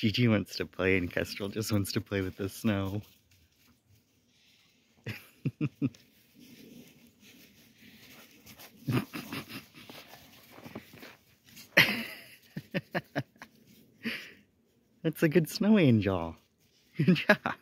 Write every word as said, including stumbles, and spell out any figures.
Gigi wants to play and Kestrel just wants to play with the snow. That's a good snow angel. Good job.